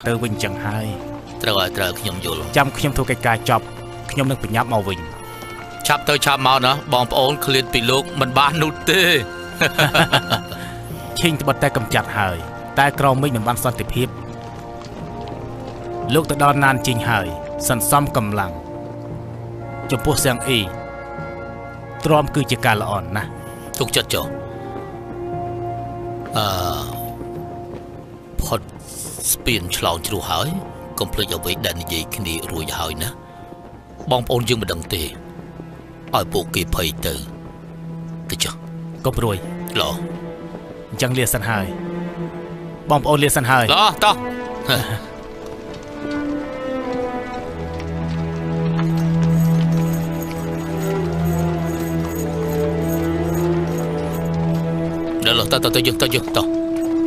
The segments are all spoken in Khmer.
từ vinh chẳng hay trời nhom vô chăm nhom thu cái cài chọc nhom nâng bị nháp màu vinh chắp tới chắp màu nữa bom ôn khliệt bị lục mình bán nút tê ชิงตบแต่กำจัดหายแต่กรองไม่เหมือนบ้านสันติภาพลูกตะดอนนานจริงหายสันซ้ำกำลังจมพวกเสียงอีตรอมคือจิการละอ่อนนะทุกจัดจ่อพอสเปียนฉลองจูหายก็เพลย์เอาไว้ดันยี่คดีรวยหายนะบองโอนยังมาดังเตะไอ้พวกเก็บไปเตอก็จ่อก็รวยหรอจังเลียสันหายบอมโอนเลียสันหายรอต่อเดี๋ยวต่อยึกต่อ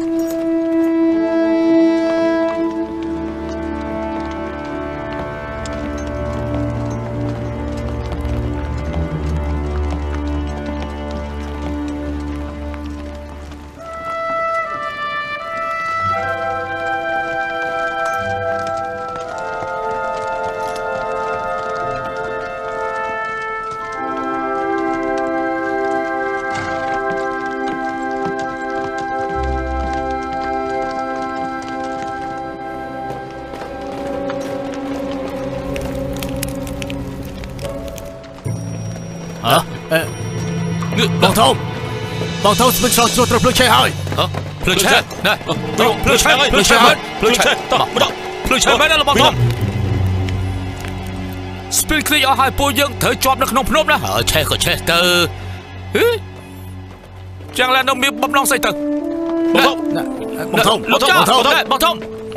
บองทองเป็นชาวตัวตรพลุชัยหายพลุชัยนะพลุชัยต่อมาพลุชัยไม่ได้หรอกบองทองสปินคลีเอาหายปูยังเธอจอบนักนงพนมนะใช่ก็ใช่เตอจังแล้วน้องมีบ๊อบน้องใส่เตอบองทอง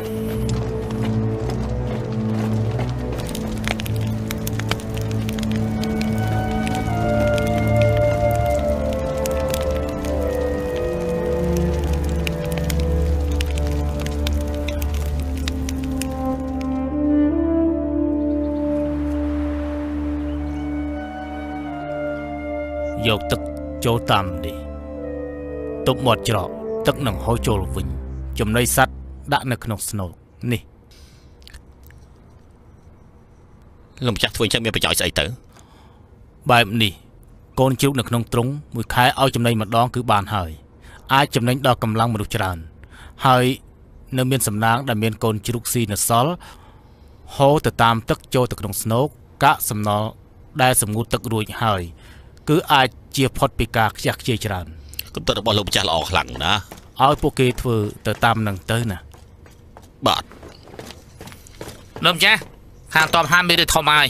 យកទឹកចូលតាមនេះទុកមាត់ច្រកទឹកនឹងហូរចូលវិញចំណីសត្វដាក់នៅក្នុងស្នូលនេះលោកម្ចាស់ធ្វើអញ្ចឹងមានប្រយោជន៍ស្អីទៅបែបនេះកូនជ្រូកនៅក្នុងទ្រុងមួយខែឲ្យចំណីម្ដងគឺបានហើយអាចចំណេញដល់កម្លាំងមនុស្សច្រើនហើយនៅមានសំណាងដែលមានកូនជ្រូកស៊ីនៅសល់ហូរទៅតាមទឹកចូលទៅក្នុងស្នូកកាកសំណល់ដែលសម្ងួតទឹករួចហើយគឺអាចជាផុតពីការខ្ជះខ្ជាយច្រើនគំនិតរបស់លោកម្ចាស់ល្អខ្លាំងណាស់ឲ្យពួកគេធ្វើទៅតាមនឹងទៅណាបាទលោកម្ចាស់ខាងតបហាមានឬធំហើយ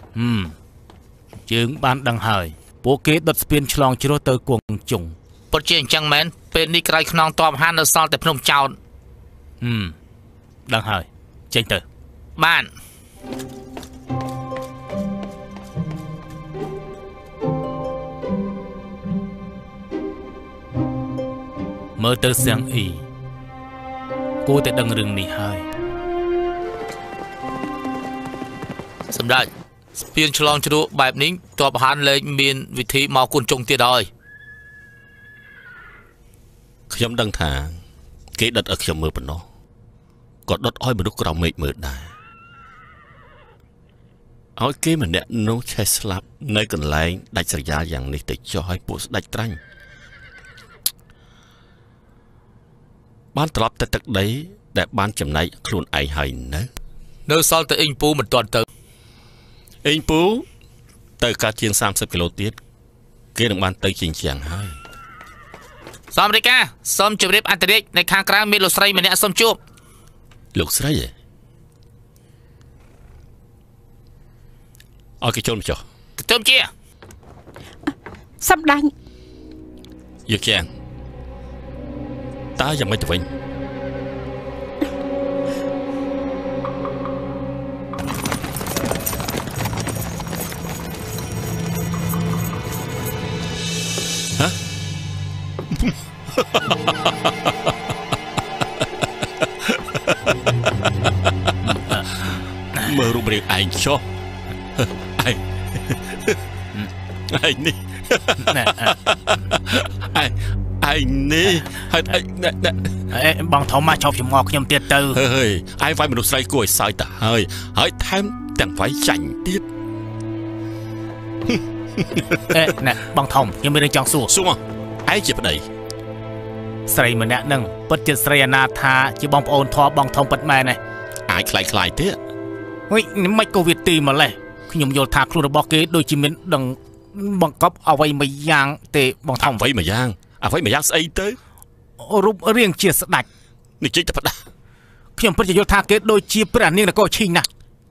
យើងបានដឹងហើយពួកគេដុតស្ពានឆ្លងជ្រោះទៅគង់ជុងពិតជាអញ្ចឹងមែនពេលនេះក្រោយខ្នងតបហានៅសល់តែភ្នំចោតដឹងហើយចេញទៅបានមើលទៅសៀងអ៊ីគួរតែដឹងរឿងនេះហើយសម្ដេចស្ពានឆ្លងជ្រោះបែបនេះតបហានលែងមានវិធីមកគុណចុងទៀតហើយខ្ញុំដឹងថាគេដុតឲ្យខ្ញុំមើលប៉ុណ្ណោះក៏ដុតឲ្យមនុស្សក្រមេឃមើលដែរឲ្យគេម្នាក់នោះឆេះស្លាប់នៅកន្លែងដាច់ស្រយាលយ៉ាងនេះទៅចោះឲ្យពួកស្ដេចត្រាញ់បានត្រឡប់ទៅទឹកដីដែលបានចំណែកខ្លួនឯងហើយនៅសល់តែអ៊ីងពូមិនទាន់ទៅអ៊ីងពូទៅកាត់ជាង30គីឡូទៀតគេនឹងបានទៅជាងជាងហើយសមរិកាសូមជម្រាបអន្តរិកនៅខាងក្រៅមានលោកស្រីម្នាក់សូមជួបលោកស្រីឲ្យគេចូលមកចុះទៅជាសម្ដេចយកជាងតើយ៉ាងម៉េចទៅវិញហ៎មើលរូបរាងឯងចុះឯងនេះឯងនេះហើយបងធំមកជប់ចំងខ្ញុំទៀតទៅហើយឯងវាយមនុស្សស្រីគួរឲ្យសើចទៅហើយថែមទាំងវាយចាញ់ទៀតណែបងធំខ្ញុំមានរឿងចង់សួរមកឯងជាប្តីស្រីម្នាក់ហ្នឹងពិតជាស្រីអនាថាជាបងប្អូនធေါ်បងធំពិតមែនទេអាចខ្លាយទេហុយមិនក៏វាទីម្លេះខ្ញុំយល់ថាខ្លួនរបស់គេដូចជាមានដឹងបង្កប់អ្វីមួយយ៉ាងទេបងធំអ្វីមួយយ៉ាងស្អីទៅរូបរាងជាស្ដេចនិយាយតែផ្ដាស់ខ្ញុំពិតជាយល់ថាគេដូចជាព្រះនាងនគរឈីងណាស់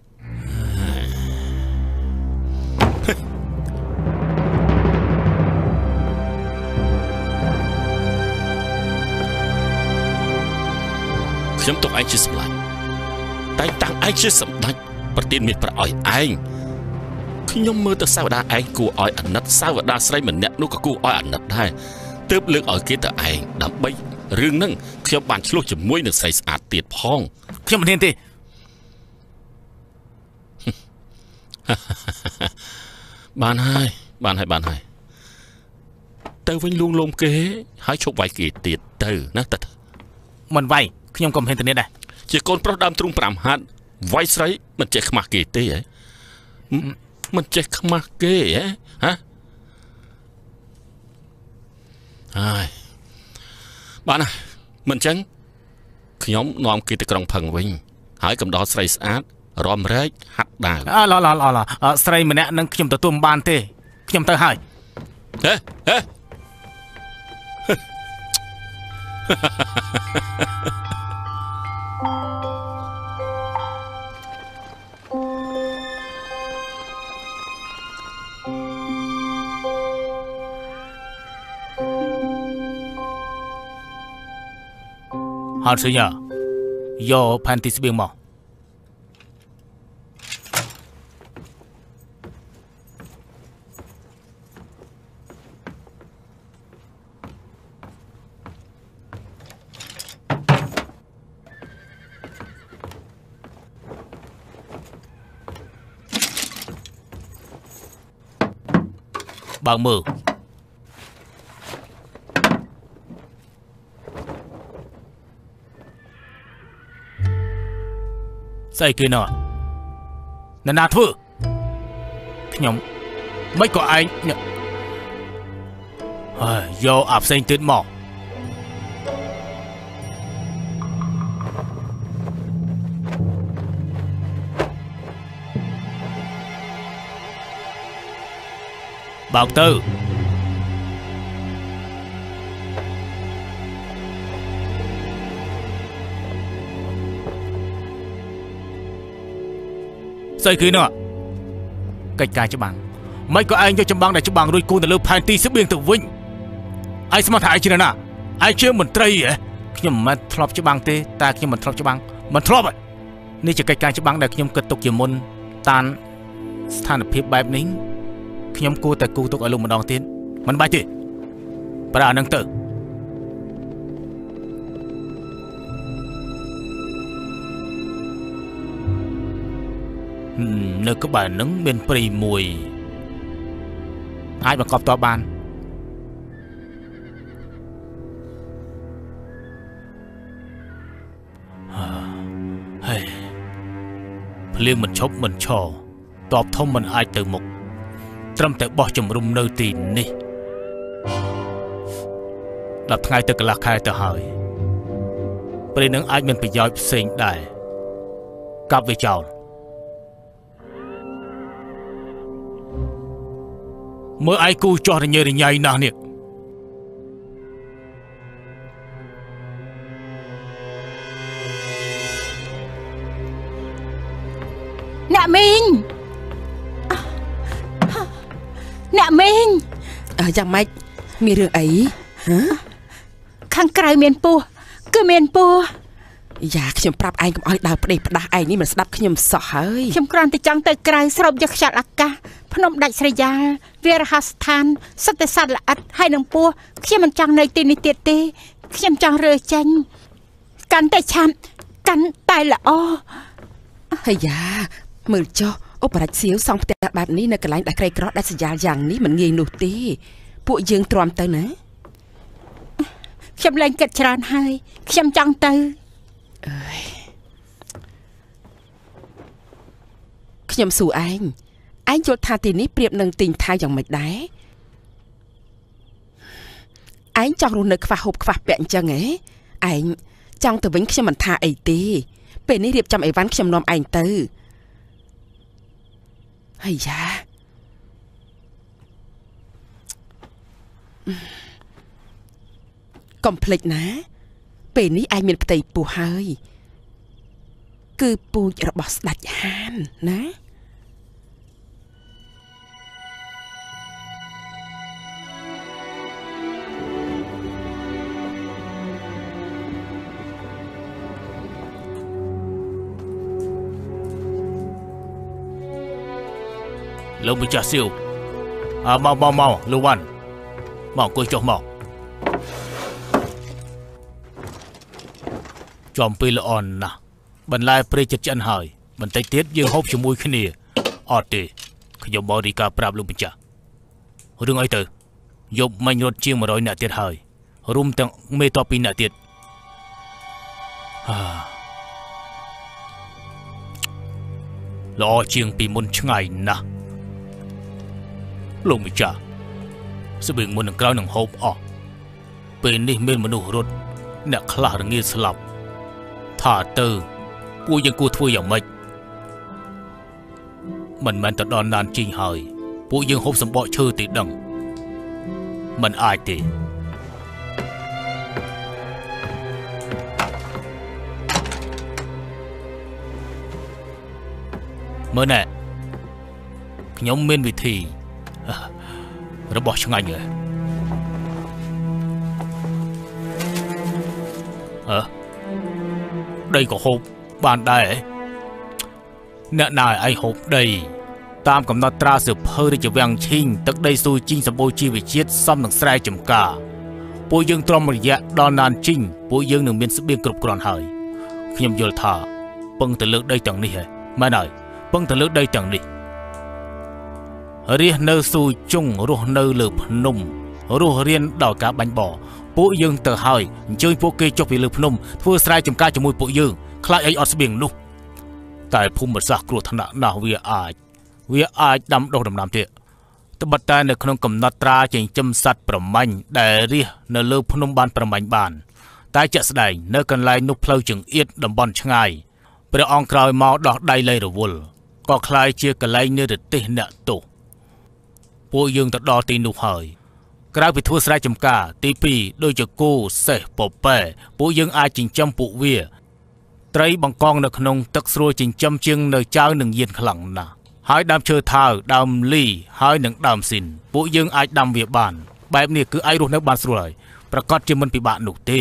ខ្ញុំទុកឯងជាសម្លាញ់តែតាំងឯងជាសម្ដេចប្រទានមានប្រឲ្យឯងខ្ញុំមើលទៅសាវតាឯងគួរឲ្យអាណិតសាវតាស្រីម្នាក់នោះក៏គួរឲ្យអាណិតដែរទើបលើកឲ្យគេទៅឯងដើម្បីរឿងហ្នឹងខ្ញុំបានឆ្លោះជាមួយនឹងស្រីស្អាតទៀតផងខ្ញុំមិនហ៊ានទេបានហើយទៅវិញលួងលោមគេហើយឈប់វាយគេទៀតទៅណាតើមិនវាយខ្ញុំក៏មិនហ៊ានទៅនេះដែរជាកូនប្រុសដើមទ្រូង5ហាត់វាយស្រីមិនចេះខ្មាស់គេទេហ៎មិនចេះខ្មាស់គេហ៎ហើយបានហើយមិនចឹងខ្ញុំនាំគេទៅក្រុងផឹងវិញហើយកំដរស្រីស្អាតរំរែកហាត់ដាវស្រីម្នាក់នឹងខ្ញុំទទួលមិនបានទេខ្ញុំទៅហើយហត់សញ្ញាយកផែនទីស្បៀងមកបើកមើលស្អីគេណោះណាធ្វើខ្ញុំមិនក៏ឯងយកអាផ្សេងទៀតមកបើកទៅស្អីគេនោះកិច្ចការច្បាំងមិនក៏ឯងយកចម្បាំងដែលច្បាំងរួចគូនទៅលើផែនទីស្បៀងទៅវិញឯងស្មោះថាឯងជាណាឯងជាមន្ត្រីហ៎ខ្ញុំមិនធ្លាប់ច្បាំងទេតែខ្ញុំមិនធ្លាប់ច្បាំងមិនធ្លាប់នេះជាកិច្ចការច្បាំងដែលខ្ញុំគិតទុកជាមុនតានស្ថានភាពបែបនេះខ្ញុំគួរតែគូទុកឲ្យលោកម្ដងទៀតមិនបាច់ទេប្រើអានឹងទៅនៅក្បែរនឹងមានព្រៃមួយអាចបង្កប់តបបានហើយភ្លៀងមិនឈប់មិនឈរតបធំមិនអាចទៅមុខត្រឹមតែបោះជំរុំនៅទីនេះ10ថ្ងៃទៅកន្លះខែទៅហើយព្រៃនឹងអាចមានប្រយោជន៍ផ្សេងដែរកាប់វាចោលមើលឯគូចោះរញ៉េរញ៉ៃណាស់នេះអ្នកមីងយ៉ាងម៉េចមានរឿងអីខាងក្រៅមានពស់គឺមានពស់យ៉ាខ្ញុំប្រាប់ឯងកុំឲ្យដើរផ្ដេសផ្ដាស់ឯងនេះមិនស្ដាប់ខ្ញុំសោះហើយខ្ញុំគ្រាន់តែចង់ទៅក្រៅស្រូបយកខ្យល់អាកាសភ្នំដាច់ស្រយាលវារហស្ថានសិទ្ធិសត្វល្អិតហើយនឹងពស់ខ្ញុំមិនចង់នៅទីនេះទៀតទេខ្ញុំចង់រើចេញកាន់តែឆាប់កាន់តែល្អហើយយ៉ាមើលចុះអូបរាជសៀវសង់ផ្ទះបែបនេះនៅកន្លែងដែលក្រីក្រដាច់ស្រយាលយ៉ាងនេះមិនងាយនោះទេពួកយើងទ្រាំទៅណាខ្ញុំលែងគិតច្រើនហើយខ្ញុំចង់ទៅខ្ញុំសួរឯងយល់ថាទីនេះប្រៀបនឹងទីងថៅយ៉ាងម៉េចដែរឯងចង់រស់នៅខ្វះហូបខ្វះពាក់អញ្ចឹងហ៎ឯងចង់ទៅវិញខ្ញុំមិនថាអីទេពេលនេះរៀបចំអីវ៉ាន់ខ្ញុំនាំឯងទៅហើយយ៉ាកុំភ្លេចណាពេលនេះឯងមានផ្ទៃពោះហើយគឺពូជរបស់ស្ដេចហានណាលោកម្ចាស់សៀវមកលោកវ៉ាន់មកអង្គុយចុះមកចំពេលល្អណាស់បន្លែព្រៃចិត្តឆ្អិនហើយបន្តិចទៀតយើងហូបជាមួយគ្នាអត់ទេខ្ញុំបរិការប្រាប់លោកម្ចាស់រឿងអីទៅយប់មិញរត់ជាង100នាក់ទៀតហើយរួមទាំងមេតប2នាក់ទៀតល្អជាងពីមុនឆ្ងាយណាស់លោកម្ចាស់ស្បៀងមុននឹងក្រោយនឹងហូបអស់ពេលនេះមានមនុស្សរត់អ្នកខ្លះរងាស្លាប់ថាទៅពួកយើងគួរធ្វើយ៉ាងម៉េចមិនមែនទៅដល់ណានជីងហើយពួកយើងហូបសម្បកឈើទេដឹងមិនអាចទេមើលណែខ្ញុំមានវិធីរបស់ឆ្ងាញ់ហ៎ដីក៏ហូបបានដែរអ្នកណាឲ្យឯងហូបដីតាមកំណត់ត្រាសៀវភៅរាជវាំងឈីងទឹកដីស៊ូជីងសម្បូរជីវជាតិសមនឹងស្រែចម្ការពួកយើងទ្រាំរយៈដល់ណានជីងពួកយើងនឹងមានស្បៀងគ្រប់គ្រាន់ហើយខ្ញុំយល់ថាពឹងទៅលើដីទាំងនេះហ៎មែនហើយពឹងទៅលើដីទាំងនេះរាសនៅស៊ូជុងរស់នៅលើភ្នំរស់រៀនដោយការបាញ់បោពួកយើងទៅហើយអញ្ជើញពួកគេចុះពីលើភ្នំធ្វើស្រែចម្ការជាមួយពួកយើងខ្លាចអីអត់ស្បៀងនោះតែភូមិសាស្ត្រគ្រោះថ្នាក់ណាស់វាអាចដាំដុះដំណាំទៀតត្បិតតែនៅក្នុងកំណត់ត្រាចិញ្ចឹមសត្វប្រមាញ់ដែលរាសនៅលើភ្នំបានប្រមាញ់បានតែជាក់ស្ដែងនៅកន្លែងនោះផ្លូវចង្អៀតតំបន់ឆ្ងាយព្រះអង្គក្រោយមកដោះដៃលែងរវល់ក៏คล้ายជាកន្លែងនិរទេសអ្នកទោសពួកយើងទៅដល់ទីនោះហើយក្រៅពីធ្វើស្រែចម្ការទី2ដូចជាគោសេះពពែពួកយើងអាចចិញ្ចឹមពួកវាត្រីបង្កងនៅក្នុងទឹកស្រួលចិញ្ចឹមជាងនៅចៅនឹងយានខ្លាំងណាស់ហើយដើមឈើថើដើមលីហើយនឹងដើមស៊ីនពួកយើងអាចដាំវាបានបែបនេះគឺអាចរស់នៅបានស្រួលហើយប្រកាសជាមិនពិបាកនោះទេ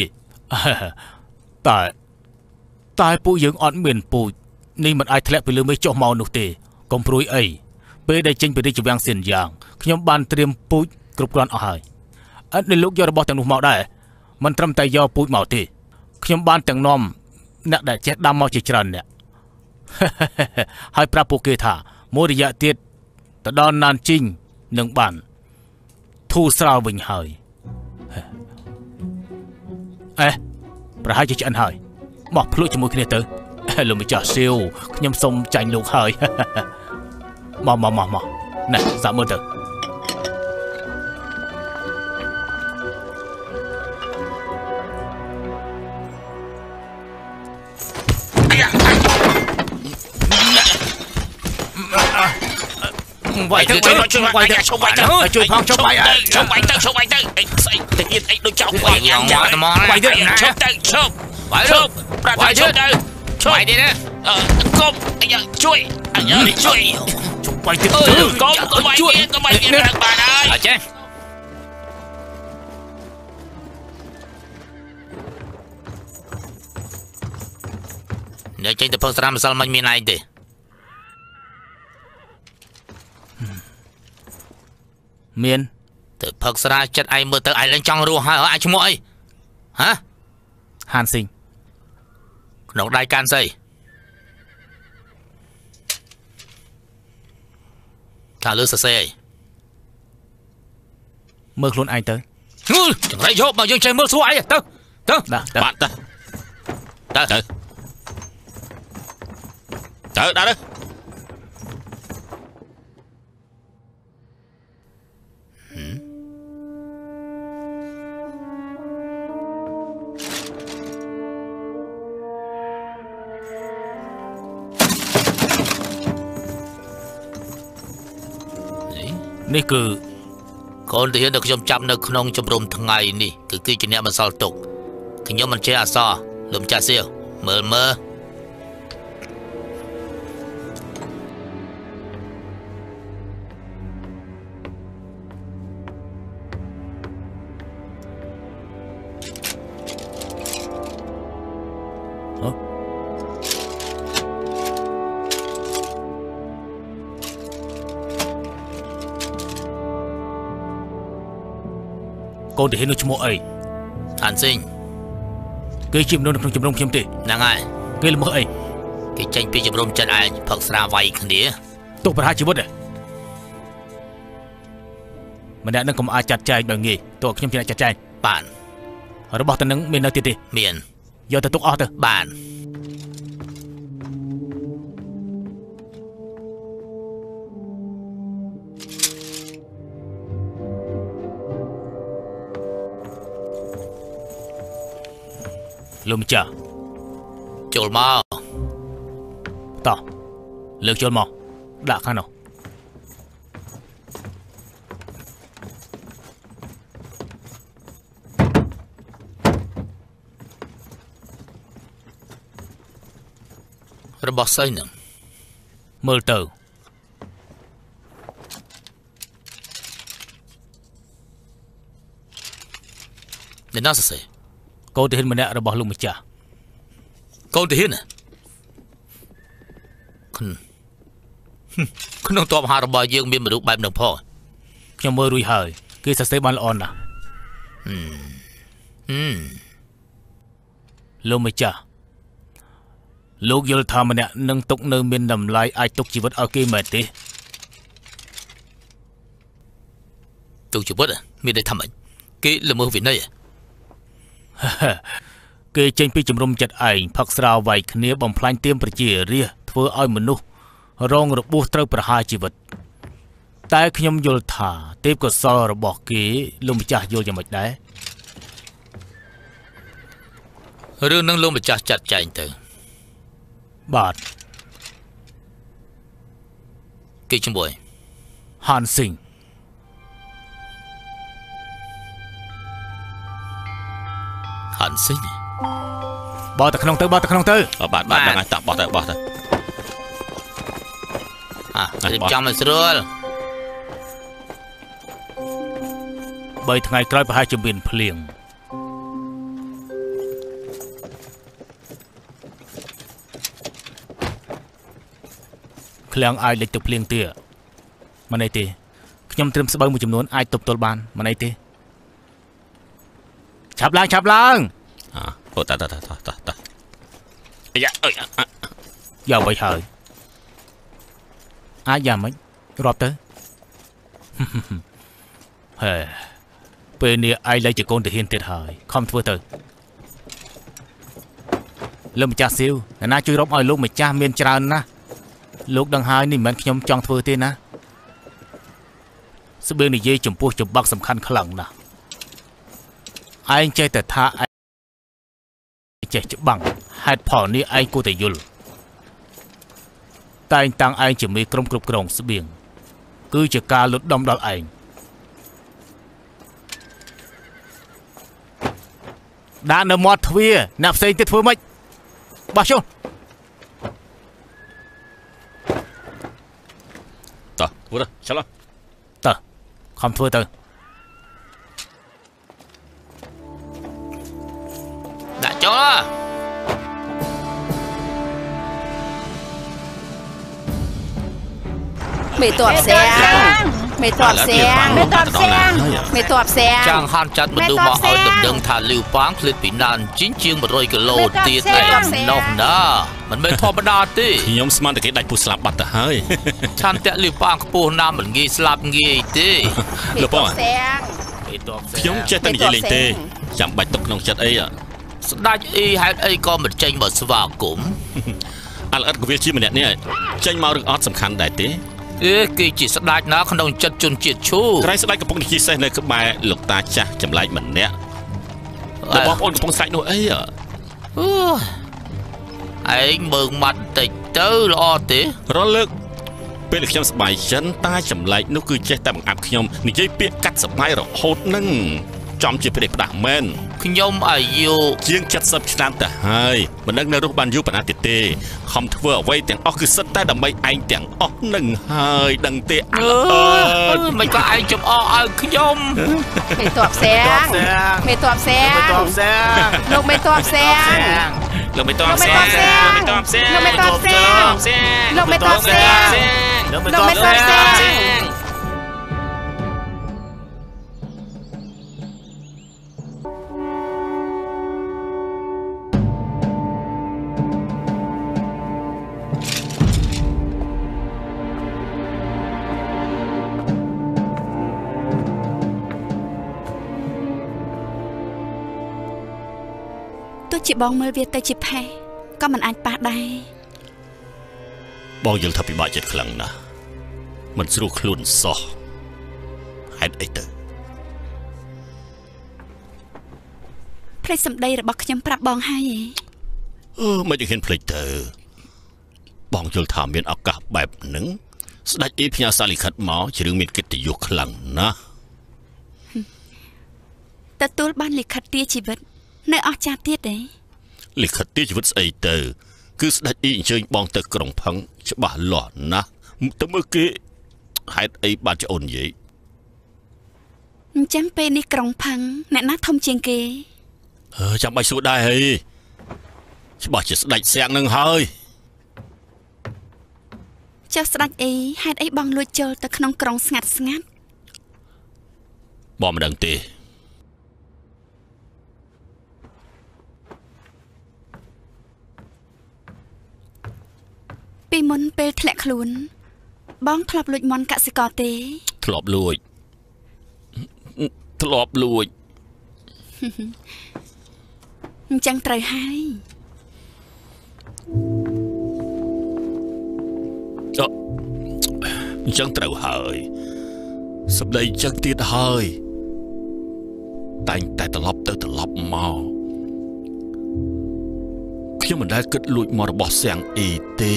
តែពួកយើងអត់មានពូជនេះមិនអាចធ្លាក់ពីលើមេឃចុះមកនោះទេកុំព្រួយអីពេលដែលចេញពីរាជវាំងសៀនយ៉ាងខ្ញុំបានត្រៀមពូជគ្រប់គ្រាន់អស់ហើយអត់នៅលោកយករបស់ទាំងនោះមកដែរមិនត្រឹមតែយកពូជមកទេខ្ញុំបានទាំងនាំអ្នកដែលចេះដាំមកជាច្រើនអ្នកហើយប្រាប់ពួកគេថាមួយរយៈទៀតទៅដល់ណានជីងនឹងបានធូរស្រាលវិញហើយប្រហែលជាឆ្អិនហើយមកភ្លក់ជាមួយគ្នាទៅលោកម្ចាស់សៀវខ្ញុំសុំចាញ់លោកហើយមកណែសាប់មើលទៅវាយទៅជួយផងចុះបាយទៅអីស្អីទៅទៀតអីដូចចោលវាយយ៉ាងម៉េចមកវាយទៅណាឈប់ទៅឈប់ប្រាប់ឈប់ទៅឈប់នេះណាកុំអាយ៉ាជួយជុំបាយទៅកុំវាយទៀតបានហើយអញ្ចឹងអ្នកចេញទៅផឹកស្រាម្សិលមិញមានឯងទេមានទៅផឹកស្រាចិត្តឯងមើលទៅឯងឡើងចង់រស់ហើយឯងឈ្មោះអីហ៎ហានស៊ីងក្នុងដៃកាន់ស្អីថាលើសរសេរអីមើលខ្លួនឯងទៅ chẳng lẽ vô mà dương chơi mưa xuống ấy à? Tớ bạn ta đã đấy. Này cứ con thì được trong chăm được không trong rùm thằng ngày nè cứ kia chuyện mà sao tục thì nhóm mình chơi à sao lùm cha siêu mơ con thì hết nó chmua ấy Hàn Sinh cái chim nó trong chim rồng chim tị nàng ai cái là mơ ấy cái tranh pi chim rồng chân ai phật ra vay khăn đĩa tôi phải hai chữ bớt này mình đã nâng cầm ai chặt chai bằng nghề tôi chim chim chặt chai bạn họ đã bỏ tên nâng miền nào tiệt tị miền giờ tôi tục o thôi bạn lùm chả chôl mò tao lược chôl mò đã khăn nào របស់ស្អីហ្នឹងមើលទៅអ្នកណាសរសេរកូនទាហានម្នាក់របស់លោកម្ចាស់កូនទាហានក្នុងតបហារបស់យើងមានមនុស្សបែបហ្នឹងផងខ្ញុំមើលរួចហើយគេសរសេរបានល្អណាស់លោកម្ចាស់លោកយល់ថាម្នាក់នឹងទុកនៅមានតម្លៃអាចទុកជីវិតឲ្យគេមែនទេទុកជីវិតមានន័យថាម៉េចគេល្មើសវិន័យគេចេញពីជំរំចិត្តឯងផឹកស្រាវាយគ្នាបំផ្លាញទាមប្រជារាស្ត្រធ្វើឲ្យមនុស្សរងរបួសត្រូវប្រហារជីវិតតែខ្ញុំយល់ថាទេពកោសល្យរបស់គេលោកម្ចាស់យល់យ៉ាងម៉េចដែររឿងនឹងលោកម្ចាស់ចាត់ចែងទៅបាទគេជាមួយហានស៊ីងហានស៊ីងបោះទៅក្នុងទៅបោះទៅក្នុងទៅបាទហ្នឹងហើយតាបោះទៅរៀបចំឲ្យស្រួល 3 ថ្ងៃក្រោយប្រហែលជាមានភ្លៀងឃ្លាំងអាចលិចទៅភ្លៀងទៀតមិនអីទេខ្ញុំត្រៀមស្បូវមួយចំនួនអាចទប់ទល់បានមិនអីទេឆាប់ឡើងអូតាយ៉ាអើយយ៉ាអ្វីហើយអាចយ៉ាងម៉េចរាប់ទៅ ហេពេលនេះឯងលែងជាកូនទាហានទៀតហើយខំធ្វើទៅលោកម្ចាស់សៀវអ្នកណាជួយរំឲ្យលោកម្ចាស់មានច្រើនណាស់លោកដឹងហើយនេះមិនមែនខ្ញុំចង់ធ្វើទេណាស្បៀងនិយាយចំពោះចម្បាក់សំខាន់ខ្លាំងណាស់ឯងចេះតែថាឯងចេះច្បាំងហេតុផលនេះឯងគួរតែយល់តែងតាំងឯងជាមេក្រុមគ្រប់គ្រងស្បៀងគឺជាការលុតដំដល់ឯងដាក់នៅមាត់ទ្វារអ្នកផ្សេងទៀតធ្វើម៉េចបោះចុះធ្វើទៅឆ្លងតើខំធ្វើទៅដាក់ចូលមេតបសៀងមេតបសៀង មេតបសៀងចាងហានចាត់មនុស្សមកឲ្យដឹងថាលីវប៉ាងឃ្លាតពីណានជីងជាង100គីឡូទៀតឯនោះណាមិនមែនធម្មតាទេខ្ញុំស្មានតែគេដាច់ពុះស្លាប់បាត់ទៅហើយឆានតាក់លីវប៉ាងខ្ពស់ណាស់មិនងាយស្លាប់ងាយទេលោកបងសៀងខ្ញុំចេះតែនិយាយលេងទេចាំបាច់ទុកក្នុងចិត្តអីស្ដេចអីហេតុអីក៏មិនចេញមកស្វាគមន៍អាល្អិតក៏វាជាម្នាក់នេះចេញមករឿងអត់សំខាន់ដែរទេគេជាស្ដេចណាក្នុងចិត្តជនជាតិឈូក្រែងស្ដេចកំពុងនិយាយសេះនៅក្បែរលោកតាចាស់ចម្លែកម្នាក់បងប្អូនកំពុងស្រែកនោះអីឯងមើងមាត់បន្តិចទៅល្អទេរលឹកពេលខ្ញុំស្បាយចិនតាចម្លែកនោះគឺចេះតែបង្អាប់ខ្ញុំនិយាយពាក្យកាត់សម្បាយរហូតនឹងចំជាព្រះផ្ដាស់មែនខ្ញុំអាយុជាង70ឆ្នាំទៅហើយមិនដឹងនៅរស់បានយូរប៉ុណ្ណាទៀតទេខំធ្វើអ្វីទាំងអស់គឺសិតតែដើម្បីឯងទាំងអស់នឹងហើយដឹងទេអើមិនក៏ឯងចំអកឲ្យខ្ញុំមេតបសៀងមេតបសៀងលោកមេតបសៀងលោកមេតបសៀងលោកមេតបសៀងលោកមេតបសៀងលោកមេតបសៀងលោកមេតបសៀងជាបងមើលវាទៅជាផេះក៏មិនអាចប៉ះដែរបងយល់ថាពិបាកចិត្តខ្លាំងណាស់មិនស្រួលខ្លួនសោះហេតុអីទៅភ្លេចសម្ដីរបស់ខ្ញុំប្រាប់បងហើយមិនហ៊ានភ្លេចទៅបងយល់ថាមានឱកាសបែបហ្នឹងស្ដេចអ៊ីផ្ញើសារលិខិតមកជារឿងមានកិត្តិយសខ្លាំងណាស់ទទួលបានលិខិតទាជីវិតនៅអស់ចាស់ទៀតទេលិខិតទាជីវិតស្អីទៅគឺស្ដេចអ៊ីអញ្ជើញបងទៅក្រុងផឹងច្បាស់លាស់ណាស់ទៅមើលគេហេតុអីបានជាអូននិយាយអញ្ចឹងពេលនេះក្រុងផឹងអ្នកណាធំជាងគេចាំបាច់សួរដែរហីច្បាស់ជាស្ដេចសៀងនឹងហើយចុះស្ដេចអីហេតុអីបងលួចចូលទៅក្នុងក្រុងស្ងាត់ស្ងាត់បងមិនដឹងទេពីមុនពេលធ្លាក់ខ្លួនបងធ្លាប់លួចមន់កសិករទេធ្លាប់លួចអញ្ចឹងត្រូវហើយអញ្ចឹងត្រូវហើយសម្ដីអញ្ចឹងទៀតហើយតែងតែត្រឡប់ទៅត្រឡប់មកខ្ញុំមិនដែលគិតលួចមករបស់សៀងអ៊ីទេ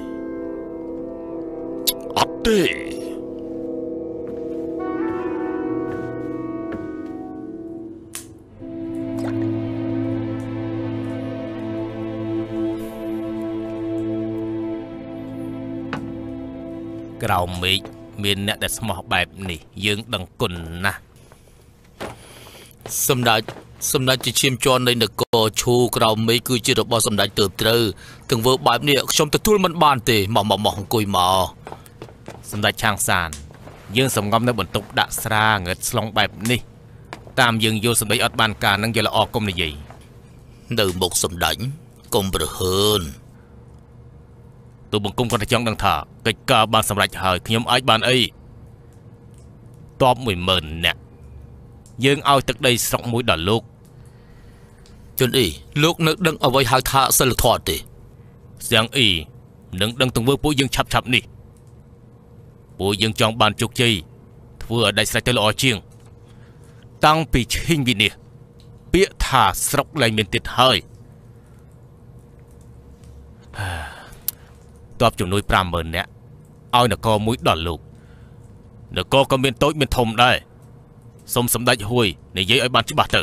អត់ទេក្រៅមេឃមានអ្នកដែលស្មោះបែបនេះយើងដឹងគុណណាស់សម្ដេចជាឈាមជន់នៃនគរឈូក្រៅមេឃគឺជារបស់សម្ដេចទៅត្រូវទាំងធ្វើបែបនេះខ្ញុំទទួលមិនបានទេមកអង្គុយមកសម្ដេចឆាងសានយើងសម្ងំនៅបន្ទប់ដាក់ស្រាងឹតស្លងបែបនេះតាមយើងយល់សម្ដីអត់បានការនឹងយកល្អកុំនិយាយនៅមុខសម្ដេចកុំប្រហើនទូបង្គំគាត់តែចង់ដឹងថាកិច្ចការបានសម្រេចហើយខ្ញុំអាចបានអីតប 10000 នាក់យើងឲ្យទឹកដីស្រុកមួយដល់លោកជន់អ៊ីលោកនៅដឹងអ្វីហៅថាសិលធម៌ទេសៀងអ៊ីនឹងដឹងទង្វើពួកយើងឆាប់នេះពួកយើងចង់បានជោគជ័យធ្វើឲ្យដាច់ស្រេចទៅល្អជាងតាំងពីឈិញវិនិច្ឆ័យពាក្យថាស្រុកលែងមានទៀតហើយតបជំនួយ 50000 នាក់ឲ្យនគរមួយដល់លោកនគរក៏មានតូចមានធំដែរសូមសម្ដេចហួយនិយាយឲ្យបានច្បាស់ទៅ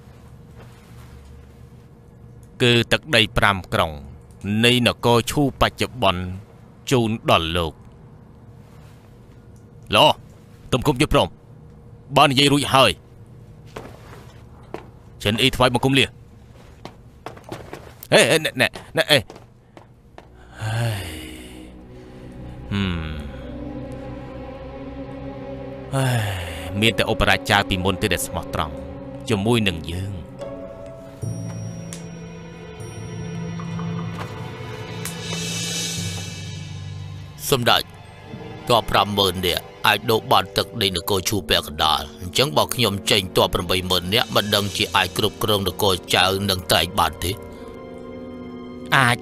គឺទឹកដី 5 ក្រុងនៃនគរឈូបច្ចុប្បន្នជូនដល់លោកល្អទំគុំយល់ព្រមបាននិយាយរួចហើយចិនអ៊ីថ្វាយបង្គំលាហេណែអេមានតែឧបរាចារ្យពីមុនទេដែលស្មោះត្រង់ជាមួយនឹងយើងសម្ដេចតប50000នាក់អាចដូរបានទឹកនៃនគរឈូពាក់កណ្ដាលអញ្ចឹងបើខ្ញុំចេញតប80000នាក់មិនដឹងជាអាចគ្រប់គ្រងនគរចៅនឹងតែងបានទេអាច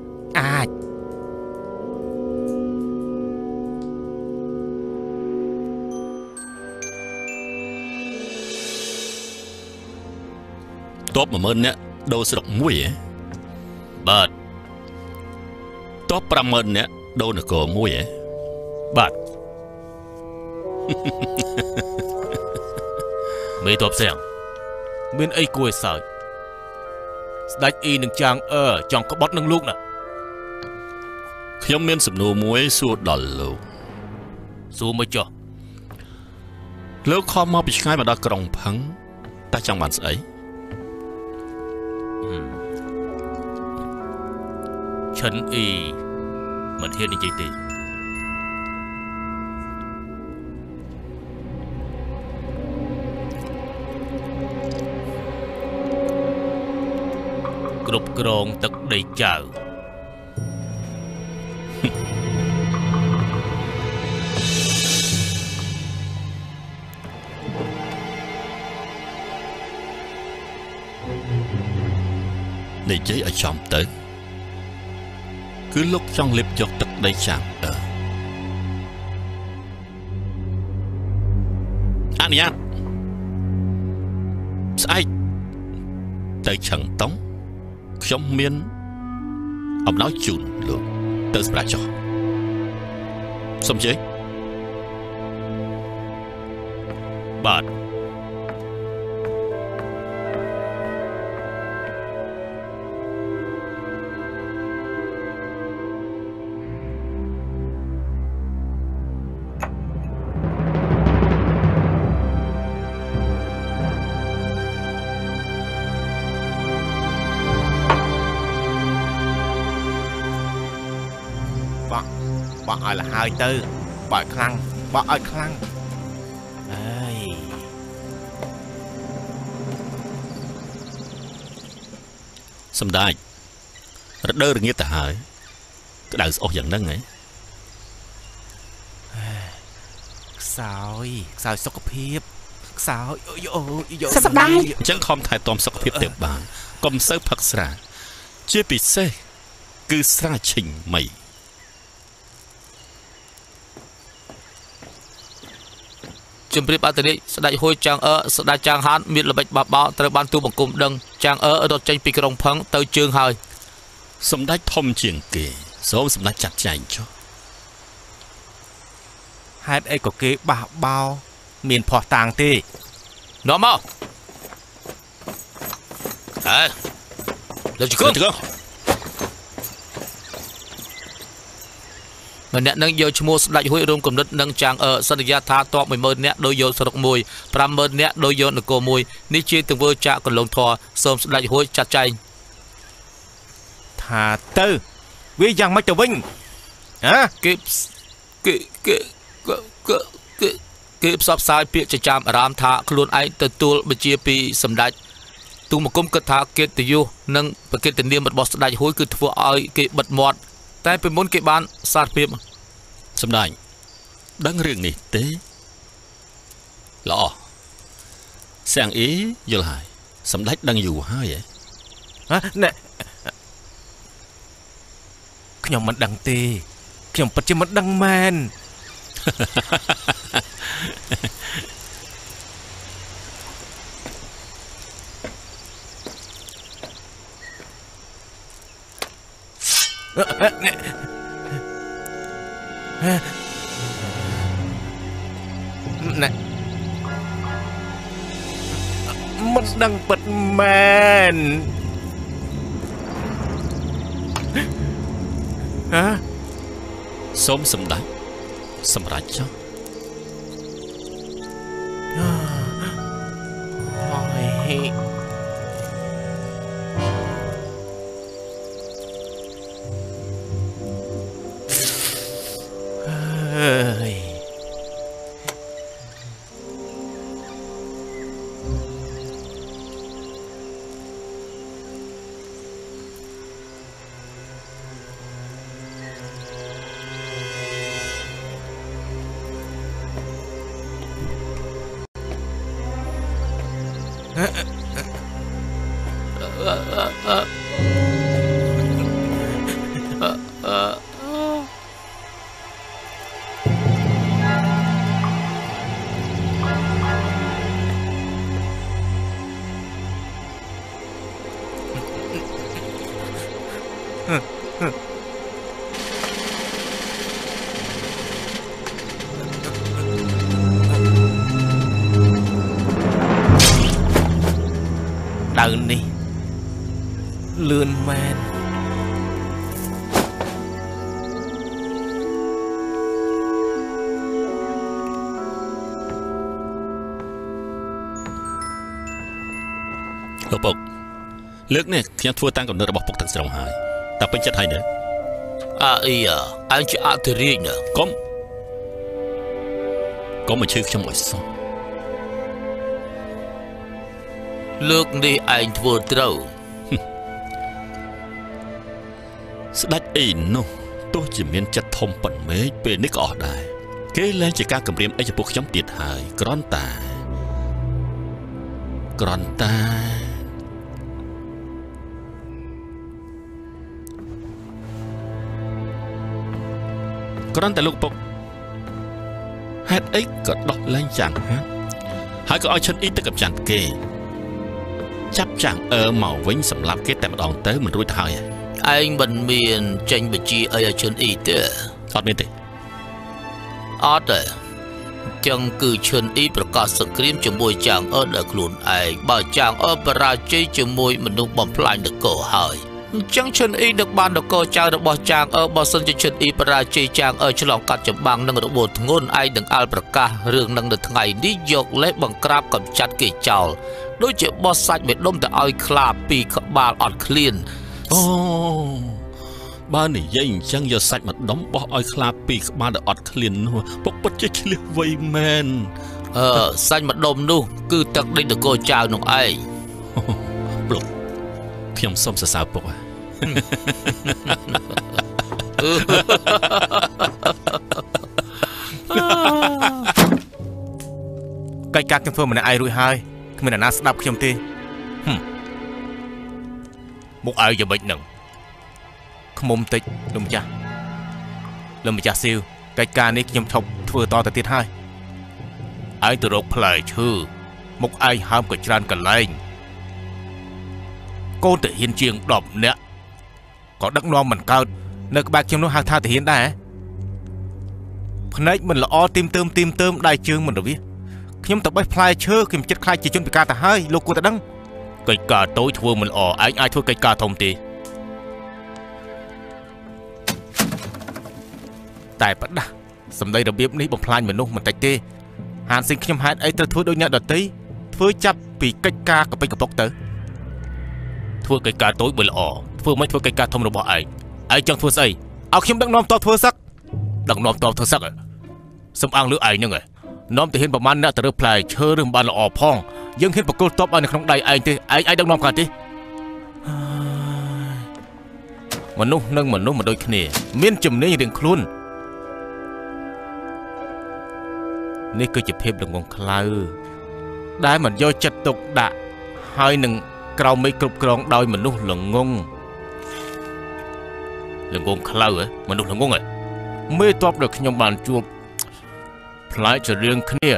តប10000នាក់ដូរស្រុកមួយហ៎បាទតប50000នាក់ដូរនគរមួយហ៎បាទមេតបសៀងមានអីគួរឲ្យសើចស្ដេចអ៊ីនឹងចាងចង់ក្បត់នឹងលោកណាខ្ញុំមានសំណួរមួយសួរដល់លោកសួរមកចុះលោកខំមកពីឆ្ងាយមកដល់ក្រុងផឹងតើចង់បានស្អីឈិនអ៊ីមិនហ៊ាននិយាយទេគ្រប់គ្រងទឹកដីចៅនិយាយឲ្យចំទៅគឺលោកចង់លេបយកទឹកដីចាំអនុញ្ញាតស្អែកទៅឆឹងតុងខ្ញុំមានអំណោយជូនលោកទៅសម្រាប់ចុះសូមជើញបាទបោះឲ្យលហើយទៅបោះខ្លាំងបោះឲ្យខ្លាំងអើយសម្ដេចរដូវរងាទៅហើយក្តៅស្អុះយ៉ាងហ្នឹងហ៎ខ្សោយសុខភាពខ្សោយសម្ដេចអញ្ចឹងខំថែទាំសុខភាពទៅបានកុំសូវផឹកស្រាជាពិសេសគឺស្រាឈិញមីជំរាបអត្តនាយស្ដេចហួយចាងស្ដេចចាងហានមានល្បិចបបោត្រូវបានទូបង្គំដឹងចាងរត់ចេញពីក្រុងផឹងទៅជើងហើយសម្ដេចធំជាងគេសូមសម្ដេចចាត់ចែងចុះហេតុអីក៏គេបះបោមានភ័ស្តុតាងទេនាំមកលើជង្គង់ម្នាក់នឹងយកឈ្មោះស្ដេចហួយរួមគំនិតនឹងចាងសន្យាថាតប10000នាក់ដោយយកស្រុកមួយ50000នាក់ដោយយកនគរមួយនេះជាទង្វើចាក់កន្លងធរសូមស្ដេចហួយចាត់ចែងថាទៅវាយ៉ាងម៉េចទៅវិញហ៎គេផ្សព្វផ្សាយពាក្យចចាមអារាមថាខ្លួនឯងទទួលបញ្ជាពីសម្ដេចទូមង្គមគិតថាកិត្តិយសនិងប្រកិត្តិនាមរបស់ស្ដេចហួយគឺធ្វើឲ្យគេបិទមាត់តែពីមុនគេបានសារភាពសម្ដេចដឹងរឿងនេះទេល្អសៀងអ៊ីយល់ហើយសម្ដេចដឹងយូរហើយណែខ្ញុំមិនដឹងទេខ្ញុំពិតជាមិនដឹងមែនមិនដឹងពិតមែនសូមសម្ដេចសម្រេចចុះដើមនេះលឿនមែនលោកពុកលើកនេះខ្ញុំធ្វើតាមកំណត់របស់ពុកទាំងស្រុងហើយតែពេញចិត្តហើយណាអីអញជាអធិរាជណាកុំមកឈឺខ្ញុំឲ្យសោះលើកនេះឯងធ្វើត្រូវស្ដេចអីនោះទោះជាមានចិត្តធំប៉ុណ្ណេះពេលនេះក៏អស់ដែរគេលែងជាការគម្រាមអីចំពោះខ្ញុំទៀតហើយគ្រាន់តែគ្រាន់តែលោកពុកហេតុអីក៏ដោះលែងចាំងហើយក៏ឲ្យឈិនអ៊ីទៅកំចាត់គេចាប់ចាំងមកវិញសម្រាប់គេតែម្ដងទៅមិនរួចទៅហើយឯងមិនមានចេញបញ្ជាអីឲ្យឈិនអ៊ីទេអត់មានទេអត់ទេចឹងគឺឈិនអ៊ីប្រកាសសង្គ្រាមជាមួយចាងដល់ខ្លួនឯងបើចាងបរាជ័យជាមួយមនុស្សបំផ្លាញនគរហើយអញ្ចឹងឈិនអ៊ីដឹកបាននគរចៅរបស់ចាងបើសិនជាឈិនអ៊ីបរាជ័យចាងឆ្លងកាត់ចម្បាំងនឹងរបួសធ្ងន់ឯងនឹងអាល់ប្រកាសរឿងនឹងនៅថ្ងៃនេះយកលេសបង្ក្រាបកំចាត់គេចោលដូចជាបោះសាច់មួយដុំទៅឲ្យខ្លាពីក្បាលអត់ឃ្លានអូបើនិយាយអញ្ចឹងយកសាច់មួយដុំបោះឲ្យខ្លាពីក្បាលទៅអត់ឃ្លាននោះពុកពិតជាឆ្លៀសវៃមែនសាច់មួយដុំនោះគឺទឹកដេកនគរចៅនោះឯងប្លុកខ្ញុំសូមសរសើរពុកកិច្ចការខ្ញុំធ្វើម្នាក់ឯងរួចហើយគ្មានអ្នកណាស្ដាប់ខ្ញុំទេមុខឲ្យយ៉ាងម៉េចនឹងខ្មុំតិចលោកម្ចាស់ស៊ីវកិច្ចការនេះខ្ញុំឈប់ធ្វើតទៅទៀតហើយឯងទៅរកផ្លែឈើមុខឯងហើមក៏ច្រើនកន្លែងកូនទាហានជាង10នាក់ក៏ដឹកនាំមិនកើតនៅក្បែរខ្ញុំនោះហៅថាទាហានដែរភ្នែកមិនល្អទីមទើមដៃជើងមិនរវាសខ្ញុំទៅបេះផ្លែឈើខ្ញុំចិត្តខ្លាចជាជនពិការទៅហើយលោកគួរតែដឹងកិច្ចការតូចធ្វើមិនល្អឯងអាចធ្វើកិច្ចការធំទេតែប្រដាស់សម្ដីរបៀបនេះបំផ្លាញមនុស្សមិនតិចទេហានស៊ីងខ្ញុំហេតុអីត្រូវធ្វើដូចអ្នកដទៃធ្វើចាប់ពីកិច្ចការកពិកកពុកទៅធ្វើកិច្ចការតូចបើល្អធ្វើមិនធ្វើកិច្ចការធំរបស់ឯងចង់ធ្វើស្អីឲ្យខ្ញុំដឹកនាំតបធ្វើសឹកសំអាងលើឯងហ្នឹងនាំទៅហ៊ានប្រមាណអ្នកទៅរើផ្លែឈើឬមិនបានល្អផងយើងហ៊ានបកគលតបឲ្យនៅក្នុងដៃឯងទេឯងអាចដឹកនាំកើតទេមនុស្សនឹងមនុស្សមិនដូចគ្នាមានជំនាញរៀងខ្លួននេះគឺជាភាពល្ងងខ្លៅដែលមិនយកចិត្តទុកដាក់ហើយនឹងក្រោមមេឃគ្រប់គ្រងដោយមនុស្សល្ងងខ្លៅមនុស្សល្ងងមេតបដែលខ្ញុំបានជួបផ្លែជារឿងគ្នា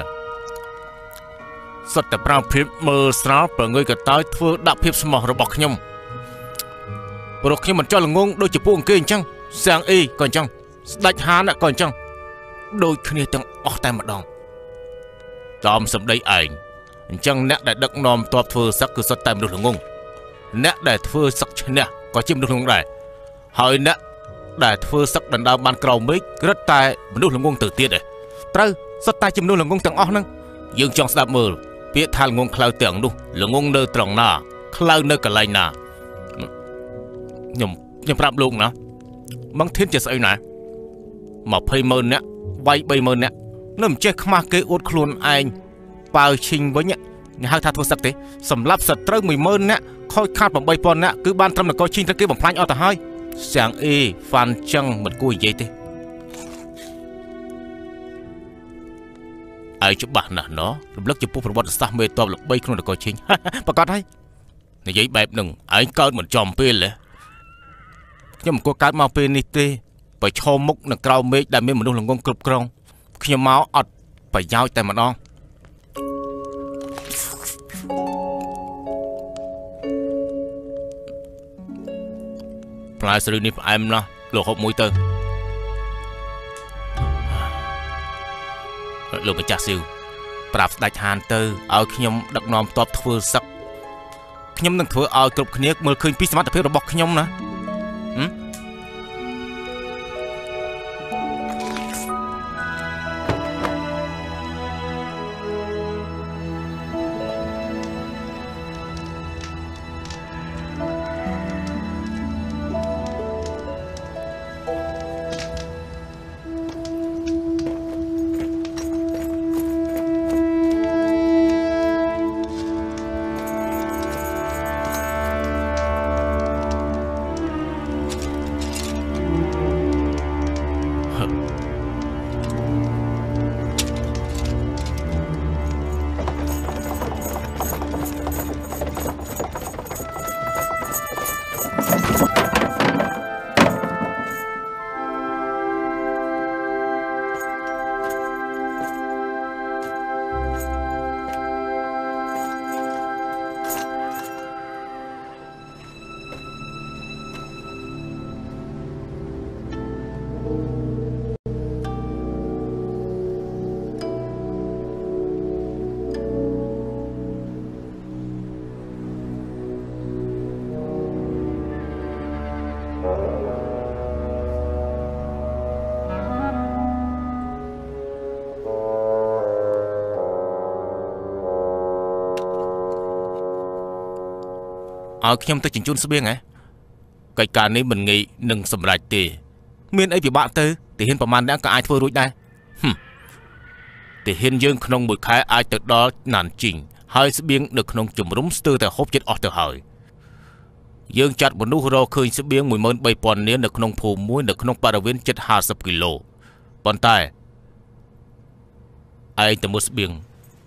សុទ្ធតែប្រាំភាពមើលស្រាលប្រងើយកតើយធ្វើដាក់ភាពស្មោះរបស់ខ្ញុំព្រោះខ្ញុំមិនចង់ល្ងងដូចជាពួកអង្គអញ្ចឹងសាងអ៊ីក៏អញ្ចឹងស្ដេចហានក៏អញ្ចឹងដូចគ្នាទាំងអស់តែម្ដងតាមសម្ដីឯងអញ្ចឹងអ្នកដែលដឹកនាំតបធ្វើសឹកគឺសុទ្ធតែមនុស្សល្ងងអ្នកដែលធ្វើសឹកឈ្នះក៏ជាមនុស្សល្ងងដែរហើយអ្នកដែលធ្វើសឹកដណ្ដើមបានក្រោមមេឃរឹតតែមនុស្សល្ងងទៅទៀតឯងត្រូវសុទ្ធតែជាមនុស្សល្ងងទាំងអស់ហ្នឹងយើងចង់ស្ដាប់មើលពាក្យថាល្ងងខ្លៅទាំងនោះល្ងងនៅត្រង់ណាខ្លៅនៅកន្លែងណាខ្ញុំប្រាប់លោកណាមង្ធានជាស្អីណា200000នាក់វាយ30000នាក់នៅមិនចេះខ្មាស់គេអួតខ្លួនឯងប៉ាវឈីងវិញគេហៅថាធ្វើសឹកទេសម្រាប់សត្រូវ10000នាក់ខូចខាត8000នាក់គឺបានត្រឹមនគរឈីងទៅគេបំផ្លាញអស់ទៅហើយសាំងអេហ្វាន់ចឹងមិនគួរនិយាយទេឯឯងច្បាស់ណាស់ណោះរំលឹកចំពោះប្រវត្តិសាស្ត្រមេតបល្បីក្នុងនគរឈិញប្រកាសហើយនិយាយបែបហ្នឹងឯងកើតមិនចំពេលទេខ្ញុំមិនគួរកើតមកពេលនេះទេបើឈមមុខនឹងក្រៅមេឃដែលមានមនុស្សល្ងងគ្រប់គ្រងខ្ញុំមកអត់ប្រយោជន៍តែម្ដងផ្លែស្រូវនេះផ្អែមណាស់លោកហូបមួយទៅលោកម្ចាស់សៀវប្រាប់ស្ដេចហានទៅឲ្យខ្ញុំដឹកនាំទ័ពធ្វើសឹកខ្ញុំនឹងធ្វើឲ្យគ្រប់គ្នាមើលឃើញពីសមត្ថភាពរបស់ខ្ញុំណាឲ្យខ្ញុំទៅជញ្ជូនស្បៀងហ៎កិច្ចការនេះមិនងាយនឹងសម្រេចទេមានអីពិបាកទៅទាហានប្រមាណអ្នកក៏អាចធ្វើរួចដែរទាហានយើងក្នុងមួយខែអាចទៅដល់ណានជីងហើយស្បៀងនៅក្នុងជំរំស្ទើរតែហូបចិត្តអស់ទៅហើយយើងចាត់មនុស្សរកឃើញស្បៀង 13000 នាក់នៅក្នុងភូមិមួយនៅក្នុងបរិវេណជិត50 គីឡូប៉ុន្តែឯងទៅមើលស្បៀង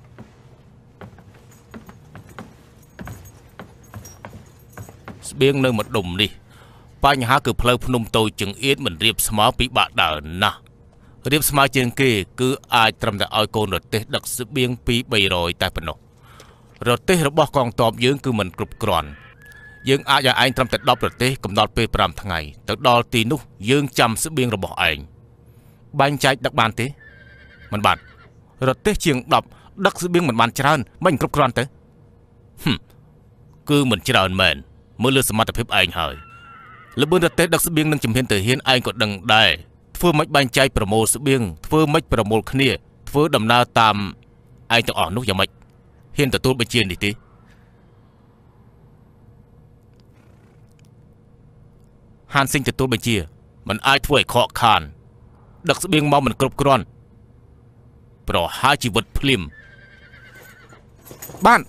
ស្បៀងនៅម្ដុំនេះបញ្ហាគឺផ្លូវភ្នំតូចចង្អៀតមិនរៀបស្មើពិបាកដើរណាស់រៀបស្មើជាងគេគឺអាចត្រឹមតែឲ្យកូនរទេះដឹកស្បៀងពី300តែប៉ុណ្ណោះរទេះរបស់កងទ័ពយើងគឺមិនគ្រប់គ្រាន់យើងអាចឲ្យឯងត្រឹមតែ10រទេះកំណត់ពេល5ថ្ងៃទៅដល់ទីនោះយើងចាំស្បៀងរបស់ឯងបែងចែកដឹកបានទេមិនបានរទេះជាង10ដឹកស្បៀងមិនបានច្រើនមិនគ្រប់គ្រាន់ទៅគឺមិនច្រើនមែនមើលលើសមត្ថភាពឯងហើយល្បឿនរទេះដឹកស្បៀងនឹងជំហានទៅហ៊ានឯងក៏ដឹងដែរធ្វើមិនបែងចែកប្រមូលស្បៀងធ្វើមិនប្រមូលគ្នាធ្វើដំណើរតាមឯងទាំងអស់នោះយ៉ាងម៉េចហ៊ានទទួលបញ្ជានេះទេហានសិងទទួលបញ្ជាមិនអាចធ្វើឲ្យខកខានដឹកស្បៀងមកមិនគ្រប់គ្រាន់ប្រហារជីវិតភ្លាមបាន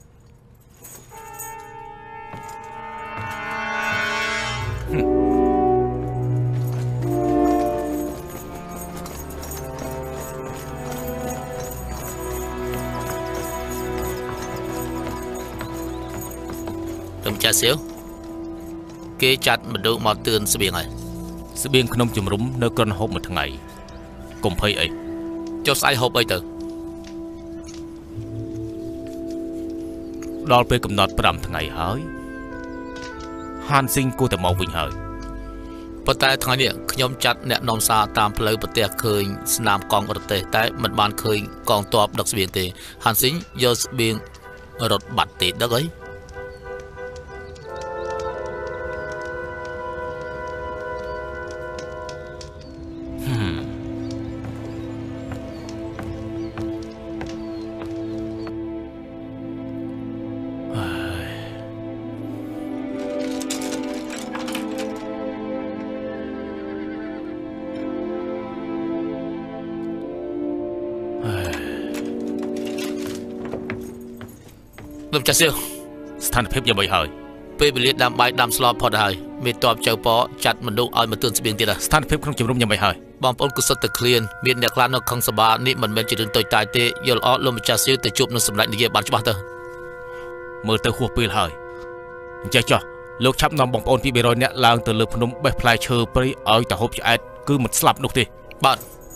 លោកចាស់សៀវគេចាត់មនុស្សមកទឿនស្បៀងហើយស្បៀងក្នុងជំរំនៅក្រនហូបមួយថ្ងៃកុំភ័យអីចុះស្អែកហូបអីទៅដល់ពេលកំណត់5ថ្ងៃហើយហានស៊ីងគួរតែមកវិញហើយប៉ុន្តែថ្ងៃនេះខ្ញុំចាត់អ្នកនាំសារតាមផ្លូវប្រទេសឃើញស្នាមកងរទេះតែមិនបានឃើញកងទ័ពដឹកស្បៀងទេហានស៊ីងយកស្បៀងរត់បាត់ទេដឹកអីលោកចាស់សៀវស្ថានភាពយ៉ាងម៉េចហើយពេលវេលាដាំបាយដាំស្លផុតហើយមេតបចៅប៉ចាត់មនុស្សឲ្យមកទឿនស្បៀងទៀតស្ថានភាពក្នុងជំរំយ៉ាងម៉េចហើយបងប្អូនគឺសុទ្ធតែឃ្លានមានអ្នកខ្លះនៅខឹងសបានេះមិនមែនជារឿងតូចតាចទេយល់អត់លោកម្ចាស់សៀវទៅជួបនឹងសម្ដេចនាយកបានច្បាស់ទៅមើលទៅហួសពេលហើយអញ្ចឹងចុះលោកឆាប់នាំបងប្អូនពី200នាក់ឡើងទៅលើភ្នំបេះផ្លែឈើព្រៃឲ្យតែហូបឆ្អែតគឺមិនស្លាប់នោះទេបាទ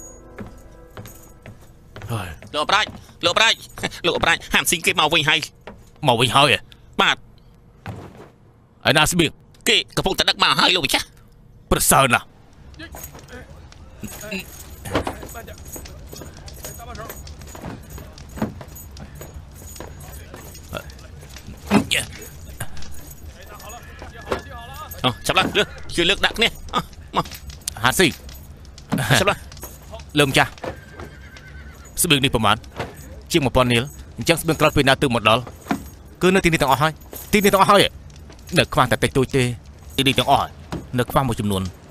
ហើយលោកអប្រាជ្ញហាមស៊ីគេមកវិញហើយបាទឯណាស្បៀងគេកំពុងតែដឹកមកហើយលោកម្ចាស់ប្រសើរណាស់ចាប់ឡើងជួយលើកដាក់គ្នាមកហាស៊ីចាប់ឡើងលើកម្ចាស់ស្បៀងនេះប្រហែលជាង1000នាលអញ្ចឹងស្បៀងក្រោយពេលណាទើបមកដល់គឺនៅទីនេះទាំងអស់ហើយនៅខ្វះតែតិចតួចទេទីនេះទាំងអស់នៅខ្វះមួយចំនួន